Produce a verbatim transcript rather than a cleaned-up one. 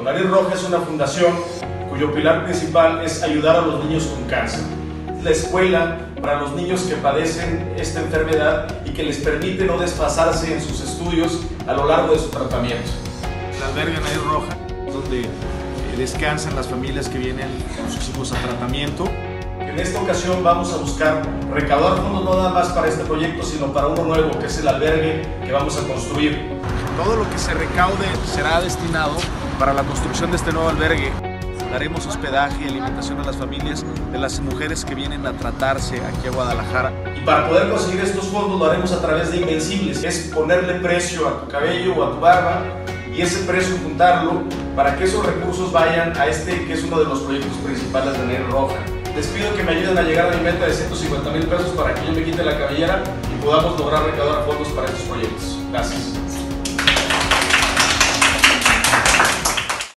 La Nariz Roja es una fundación cuyo pilar principal es ayudar a los niños con cáncer. Es la escuela para los niños que padecen esta enfermedad y que les permite no desfasarse en sus estudios a lo largo de su tratamiento. El albergue Nariz Roja, donde eh, descansan las familias que vienen con sus hijos a tratamiento. En esta ocasión vamos a buscar recaudar fondos no nada más para este proyecto, sino para uno nuevo, que es el albergue que vamos a construir. Todo lo que se recaude será destinado para la construcción de este nuevo albergue. Daremos hospedaje y alimentación a las familias de las mujeres que vienen a tratarse aquí a Guadalajara. Y para poder conseguir estos fondos lo haremos a través de Invencibles. Es ponerle precio a tu cabello o a tu barba y ese precio juntarlo para que esos recursos vayan a este que es uno de los proyectos principales de Nariz Roja. Les pido que me ayuden a llegar a mi meta de ciento cincuenta mil pesos para que yo me quite la cabellera y podamos lograr recaudar fondos para estos proyectos. Gracias.